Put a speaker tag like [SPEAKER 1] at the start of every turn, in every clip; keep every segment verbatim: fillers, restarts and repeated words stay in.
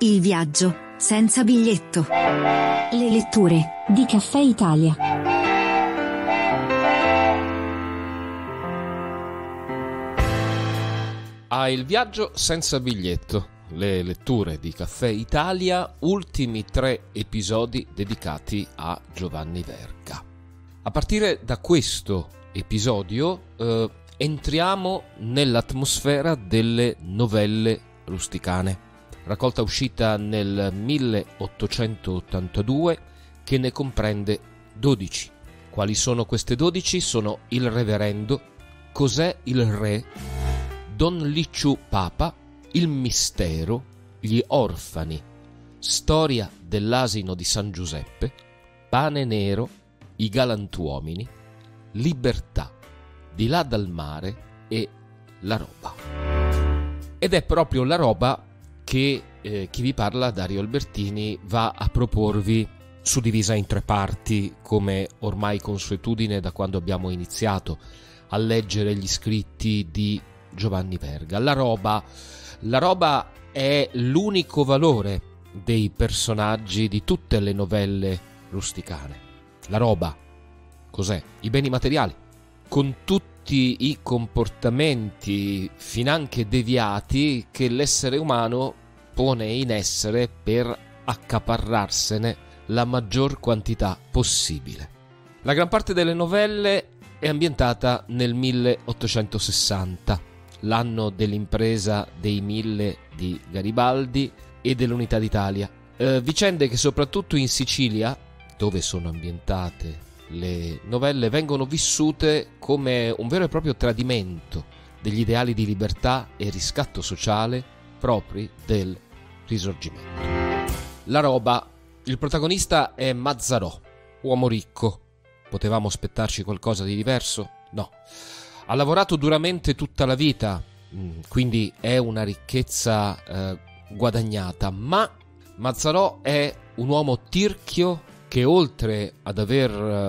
[SPEAKER 1] Il viaggio senza biglietto. Le letture di Caffè Italia.
[SPEAKER 2] Ah, il viaggio senza biglietto. Le letture di Caffè Italia, ultimi tre episodi dedicati a Giovanni Verga. A partire da questo episodio eh, entriamo nell'atmosfera delle novelle rusticane. Raccolta uscita nel milleottocentottantadue che ne comprende dodici. Quali sono queste dodici? Sono Il Reverendo, Cos'è il Re, Don Licciu Papa, Il Mistero, Gli Orfani, Storia dell'asino di San Giuseppe, Pane Nero, I Galantuomini, Libertà, Di là dal mare e La roba. Ed è proprio La roba che eh, chi vi parla, Dario Albertini, va a proporvi, suddivisa in tre parti, come ormai consuetudine da quando abbiamo iniziato a leggere gli scritti di Giovanni Verga. La roba, la roba è l'unico valore dei personaggi di tutte le novelle rusticane. La roba, cos'è? I beni materiali, con tutti i comportamenti finanche deviati che l'essere umano pone in essere per accaparrarsene la maggior quantità possibile. La gran parte delle novelle è ambientata nel milleottocentosessanta, l'anno dell'impresa dei Mille di Garibaldi e dell'Unità d'Italia. Eh, vicende che soprattutto in Sicilia, dove sono ambientate le novelle, vengono vissute come un vero e proprio tradimento degli ideali di libertà e riscatto sociale propri del Risorgimento. La roba, il protagonista è Mazzarò, uomo ricco. Potevamo aspettarci qualcosa di diverso? No. Ha lavorato duramente tutta la vita, quindi è una ricchezza eh, guadagnata, ma Mazzarò è un uomo tirchio che, oltre ad aver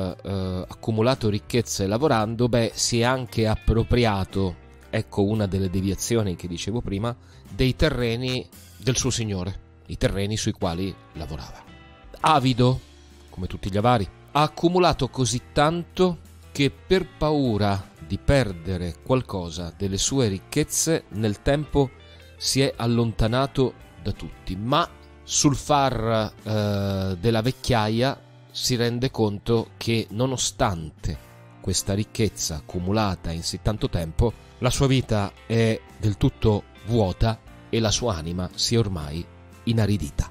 [SPEAKER 2] eh, accumulato ricchezze lavorando, beh, si è anche appropriato, ecco una delle deviazioni che dicevo prima, dei terreni del suo signore, i terreni sui quali lavorava. Avido, come tutti gli avari, ha accumulato così tanto che, per paura di perdere qualcosa delle sue ricchezze, nel tempo si è allontanato da tutti, ma sul far eh, della vecchiaia si rende conto che, nonostante questa ricchezza accumulata in sì tanto tempo, la sua vita è del tutto vuota e la sua anima si è ormai inaridita.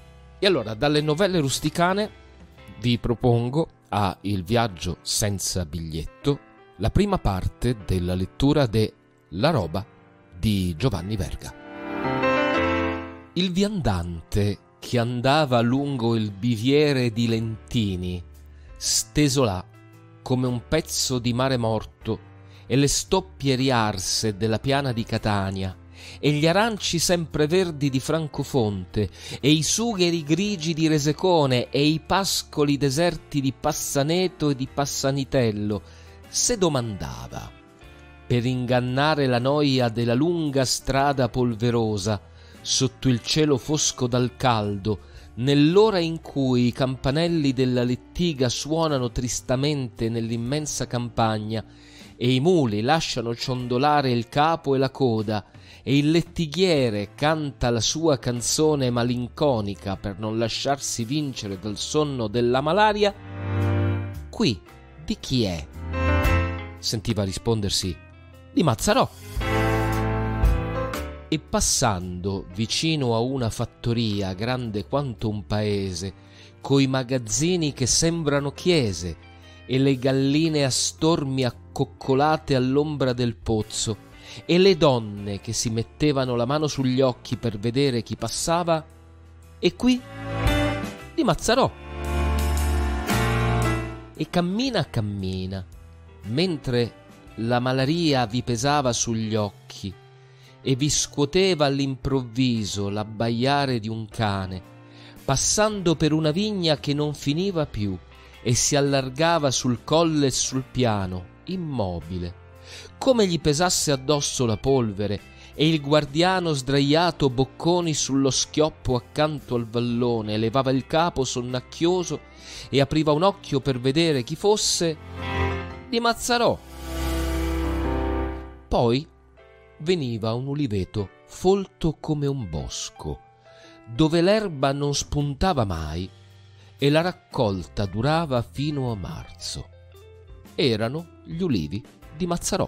[SPEAKER 2] E allora, dalle novelle rusticane vi propongo a Il viaggio senza biglietto la prima parte della lettura de La roba di Giovanni Verga. Il viandante che andava lungo il biviere di Lentini, steso là come un pezzo di mare morto, e le stoppie riarse della piana di Catania, e gli aranci sempreverdi di Francofonte, e i sugheri grigi di Resecone, e i pascoli deserti di Passaneto e di Passanitello, se domandava, per ingannare la noia della lunga strada polverosa, sotto il cielo fosco dal caldo, nell'ora in cui i campanelli della lettiga suonano tristamente nell'immensa campagna, e i muli lasciano ciondolare il capo e la coda, e il lettighiere canta la sua canzone malinconica per non lasciarsi vincere dal sonno della malaria, qui di chi è? Sentiva rispondersi: di Mazzarò. E passando vicino a una fattoria grande quanto un paese, coi magazzini che sembrano chiese, e le galline a stormi accoccolate all'ombra del pozzo, e le donne che si mettevano la mano sugli occhi per vedere chi passava, e qui di Mazzarò. E cammina cammina, mentre la malaria vi pesava sugli occhi e vi scuoteva all'improvviso l'abbaiare di un cane, passando per una vigna che non finiva più e si allargava sul colle e sul piano, immobile, come gli pesasse addosso la polvere, e il guardiano sdraiato bocconi sullo schioppo accanto al vallone levava il capo sonnacchioso e apriva un occhio per vedere chi fosse, Di Mazzarò. Poi veniva un uliveto folto come un bosco, dove l'erba non spuntava mai e la raccolta durava fino a marzo. Erano gli ulivi di Mazzarò.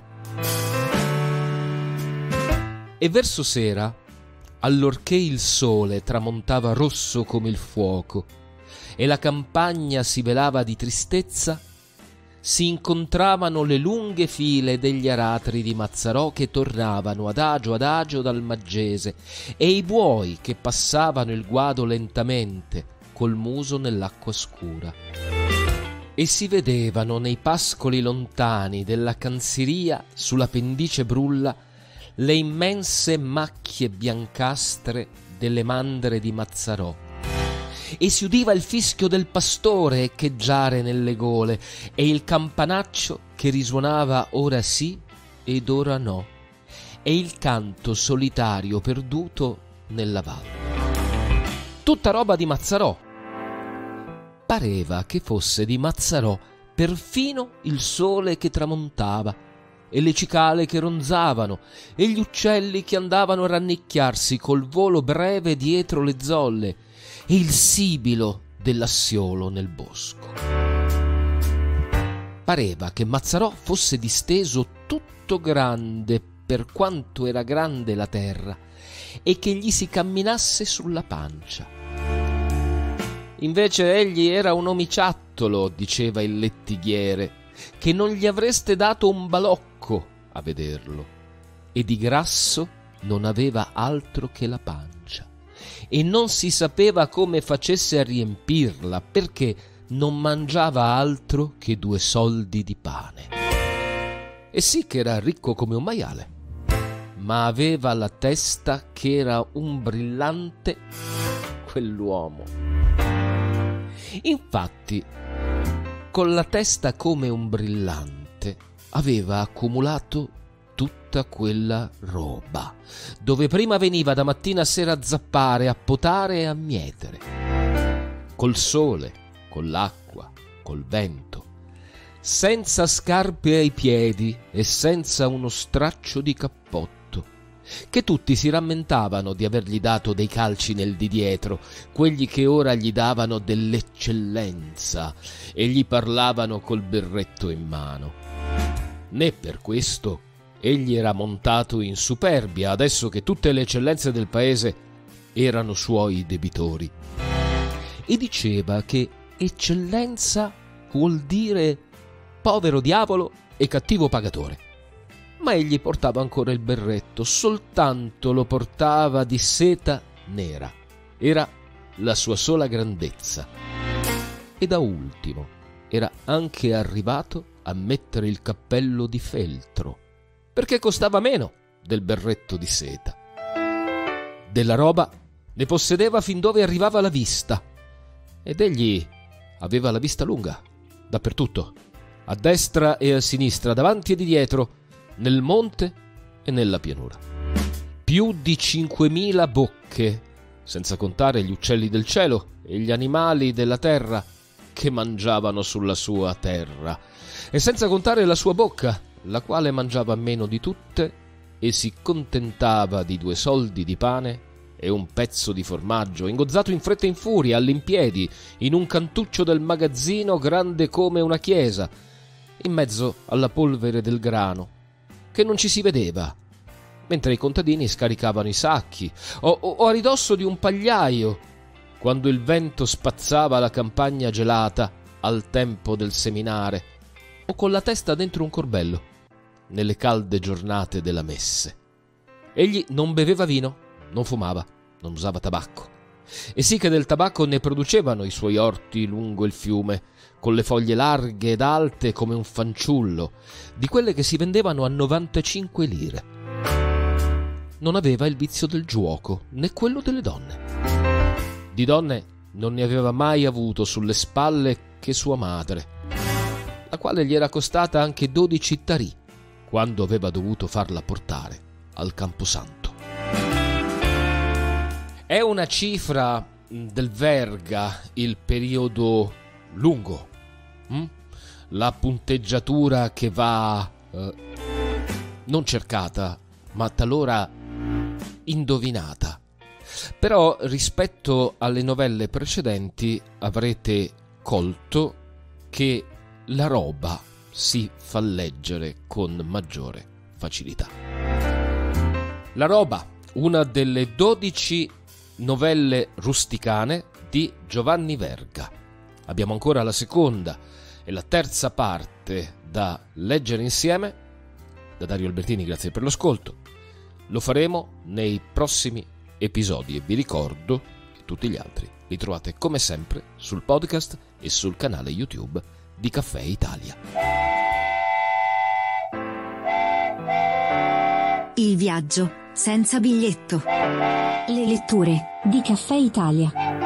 [SPEAKER 2] E verso sera, allorché il sole tramontava rosso come il fuoco e la campagna si velava di tristezza, si incontravano le lunghe file degli aratri di Mazzarò che tornavano adagio adagio dal Maggese e i buoi che passavano il guado lentamente col muso nell'acqua scura. E si vedevano nei pascoli lontani della canziria sulla pendice brulla le immense macchie biancastre delle mandre di Mazzarò. E si udiva il fischio del pastore echeggiare nelle gole e il campanaccio che risuonava ora sì ed ora no, e il canto solitario perduto nella valle. Tutta roba di Mazzarò. Pareva che fosse di Mazzarò perfino il sole che tramontava e le cicale che ronzavano e gli uccelli che andavano a rannicchiarsi col volo breve dietro le zolle e il sibilo dell'assiolo nel bosco. Pareva che Mazzarò fosse disteso tutto grande per quanto era grande la terra e che gli si camminasse sulla pancia. Invece egli era un omiciattolo, diceva il lettighiere, che non gli avreste dato un balocco a vederlo, e di grasso non aveva altro che la pancia, e non si sapeva come facesse a riempirla, perché non mangiava altro che due soldi di pane. E sì che era ricco come un maiale, ma aveva la testa che era un brillante, quell'uomo. Infatti, con la testa come un brillante, aveva accumulato tutta quella roba, dove prima veniva da mattina a sera a zappare, a potare e a mietere. Col sole, con l'acqua, col vento, senza scarpe ai piedi e senza uno straccio di cappotto, che tutti si rammentavano di avergli dato dei calci nel di dietro, quelli che ora gli davano dell'eccellenza e gli parlavano col berretto in mano. Né per questo egli era montato in superbia, adesso che tutte le eccellenze del paese erano suoi debitori. E diceva che eccellenza vuol dire povero diavolo e cattivo pagatore. Ma egli portava ancora il berretto, soltanto lo portava di seta nera. Era la sua sola grandezza. E da ultimo era anche arrivato a mettere il cappello di feltro, perché costava meno del berretto di seta. Della roba ne possedeva fin dove arrivava la vista, ed egli aveva la vista lunga, dappertutto, a destra e a sinistra, davanti e di dietro, nel monte e nella pianura. Più di cinquemila bocche, senza contare gli uccelli del cielo e gli animali della terra che mangiavano sulla sua terra, e senza contare la sua bocca, la quale mangiava meno di tutte e si contentava di due soldi di pane e un pezzo di formaggio, ingozzato in fretta e in furia, all'impiedi, in un cantuccio del magazzino grande come una chiesa, in mezzo alla polvere del grano, che non ci si vedeva, mentre i contadini scaricavano i sacchi, o, o, o a ridosso di un pagliaio, quando il vento spazzava la campagna gelata al tempo del seminare, o con la testa dentro un corbello, nelle calde giornate della messe. Egli non beveva vino, non fumava, non usava tabacco, e sì che del tabacco ne producevano i suoi orti lungo il fiume, con le foglie larghe ed alte come un fanciullo, di quelle che si vendevano a novantacinque lire. Non aveva il vizio del giuoco, né quello delle donne. Di donne non ne aveva mai avuto sulle spalle che sua madre, la quale gli era costata anche dodici tarì, quando aveva dovuto farla portare al Camposanto. È una cifra del Verga il periodo lungo, hm? La punteggiatura che va eh, non cercata, ma talora indovinata. Però rispetto alle novelle precedenti avrete colto che la roba si fa leggere con maggiore facilità. La roba, una delle dodici novelle rusticane di Giovanni Verga. Abbiamo ancora la seconda e la terza parte da leggere insieme. Da Dario Albertini, grazie per l'ascolto. Lo faremo nei prossimi episodi e vi ricordo che tutti gli altri li trovate come sempre sul podcast e sul canale YouTube di Caffè Italia.
[SPEAKER 1] Il viaggio senza biglietto. Le letture di Caffè Italia.